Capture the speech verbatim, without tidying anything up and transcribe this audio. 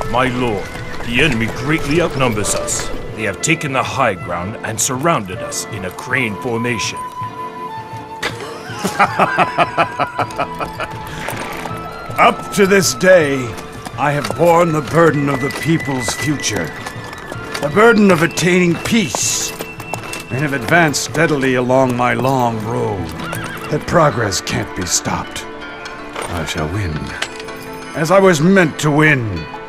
My lord, the enemy greatly outnumbers us. They have taken the high ground and surrounded us in a crane formation. Up to this day, I have borne the burden of the people's future. The burden of attaining peace, and have advanced steadily along my long road. That progress can't be stopped. I shall win, as I was meant to win.